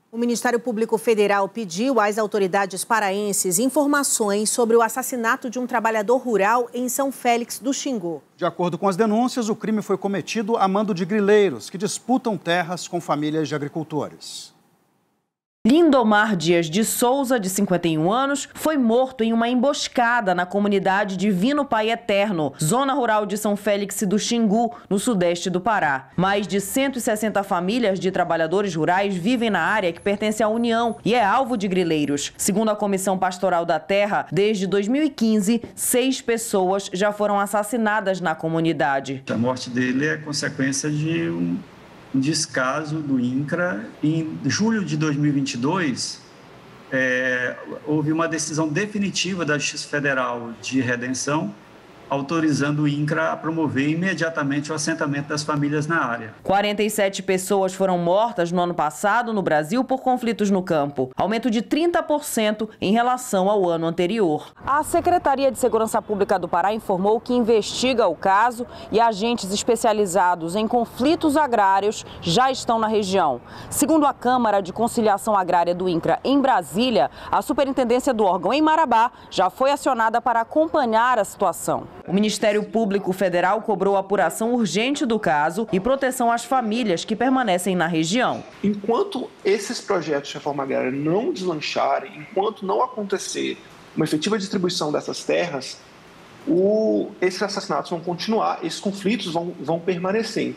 O Ministério Público Federal pediu às autoridades paraenses informações sobre o assassinato de um trabalhador rural em São Félix do Xingu. De acordo com as denúncias, o crime foi cometido a mando de grileiros que disputam terras com famílias de agricultores. Lindomar Dias de Souza, de 51 anos, foi morto em uma emboscada na comunidade Divino Pai Eterno, zona rural de São Félix do Xingu, no sudeste do Pará. Mais de 160 famílias de trabalhadores rurais vivem na área que pertence à União e é alvo de grileiros. Segundo a Comissão Pastoral da Terra, desde 2015, 6 pessoas já foram assassinadas na comunidade. A morte dele é consequência de um descaso do INCRA. Em julho de 2022, houve uma decisão definitiva da Justiça Federal de Redenção, autorizando o INCRA a promover imediatamente o assentamento das famílias na área. 47 pessoas foram mortas no ano passado no Brasil por conflitos no campo, aumento de 30% em relação ao ano anterior. A Secretaria de Segurança Pública do Pará informou que investiga o caso e agentes especializados em conflitos agrários já estão na região. Segundo a Câmara de Conciliação Agrária do INCRA em Brasília, a superintendência do órgão em Marabá já foi acionada para acompanhar a situação. O Ministério Público Federal cobrou apuração urgente do caso e proteção às famílias que permanecem na região. Enquanto esses projetos de reforma agrária não deslancharem, enquanto não acontecer uma efetiva distribuição dessas terras, esses assassinatos vão continuar, esses conflitos vão permanecer.